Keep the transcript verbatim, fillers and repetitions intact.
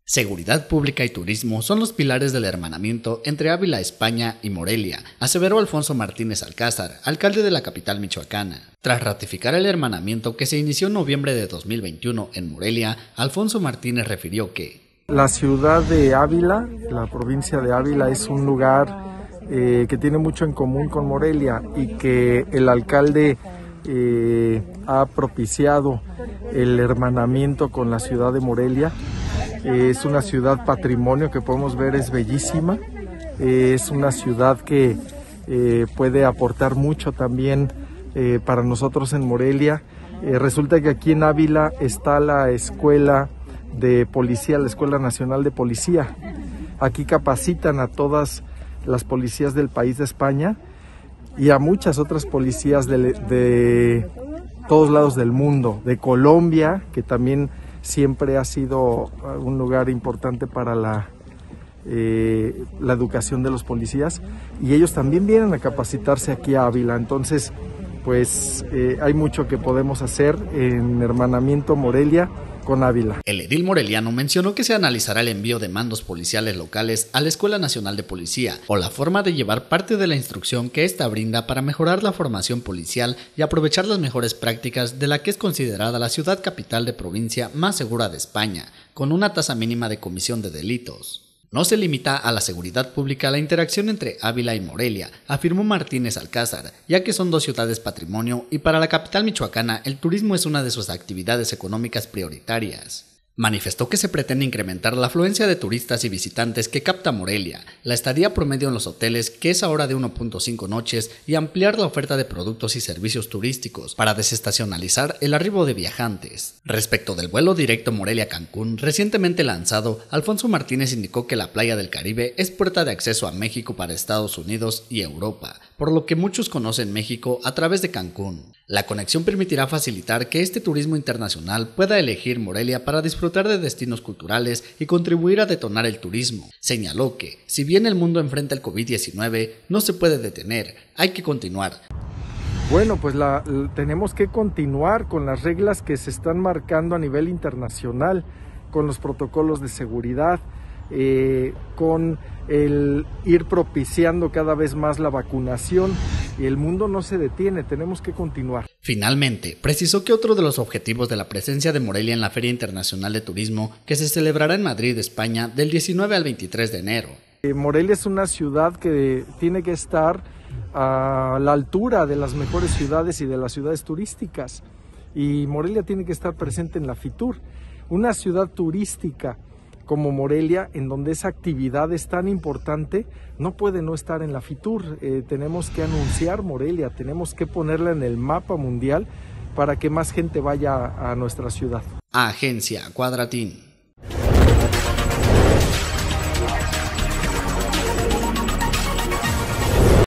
Seguridad pública y turismo son los pilares del hermanamiento entre Ávila, España y Morelia, aseveró Alfonso Martínez Alcázar, alcalde de la capital michoacana. Tras ratificar el hermanamiento que se inició en noviembre de dos mil veintiuno en Morelia, Alfonso Martínez refirió que la ciudad de Ávila, la provincia de Ávila, es un lugar eh, que tiene mucho en común con Morelia y que el alcalde eh, ha propiciado el hermanamiento con la ciudad de Morelia. Eh, es una ciudad patrimonio que podemos ver, es bellísima, eh, es una ciudad que eh, puede aportar mucho también eh, para nosotros en Morelia. Eh, resulta que aquí en Ávila está la escuela de policía, la Escuela Nacional de Policía. Aquí capacitan a todas las policías del país de España y a muchas otras policías de, de todos lados del mundo, de Colombia, que también siempre ha sido un lugar importante para la, eh, la educación de los policías, y ellos también vienen a capacitarse aquí a Ávila. Entonces, pues eh, hay mucho que podemos hacer en hermanamiento Morelia con Ávila. El edil moreliano mencionó que se analizará el envío de mandos policiales locales a la Escuela Nacional de Policía o la forma de llevar parte de la instrucción que ésta brinda para mejorar la formación policial y aprovechar las mejores prácticas de la que es considerada la ciudad capital de provincia más segura de España, con una tasa mínima de comisión de delitos. No se limita a la seguridad pública la interacción entre Ávila y Morelia, afirmó Martínez Alcázar, ya que son dos ciudades patrimonio y para la capital michoacana el turismo es una de sus actividades económicas prioritarias. Manifestó que se pretende incrementar la afluencia de turistas y visitantes que capta Morelia, la estadía promedio en los hoteles, que es ahora de uno punto cinco noches, y ampliar la oferta de productos y servicios turísticos para desestacionalizar el arribo de viajantes. Respecto del vuelo directo Morelia-Cancún, recientemente lanzado, Alfonso Martínez indicó que la playa del Caribe es puerta de acceso a México para Estados Unidos y Europa, por lo que muchos conocen México a través de Cancún. La conexión permitirá facilitar que este turismo internacional pueda elegir Morelia para disfrutar de destinos culturales y contribuir a detonar el turismo. Señaló que, si bien el mundo enfrenta el COVID diecinueve, no se puede detener, hay que continuar. Bueno, pues la, tenemos que continuar con las reglas que se están marcando a nivel internacional, con los protocolos de seguridad, eh, con el ir propiciando cada vez más la vacunación, y el mundo no se detiene, tenemos que continuar. Finalmente, precisó que otro de los objetivos de la presencia de Morelia en la Feria Internacional de Turismo, que se celebrará en Madrid, España, del diecinueve al veintitrés de enero. Eh, Morelia es una ciudad que tiene que estar a la altura de las mejores ciudades y de las ciudades turísticas, y Morelia tiene que estar presente en la FITUR, una ciudad turística como Morelia, en donde esa actividad es tan importante, no puede no estar en la FITUR. Eh, tenemos que anunciar Morelia, tenemos que ponerla en el mapa mundial para que más gente vaya a nuestra ciudad. Agencia Cuadratín.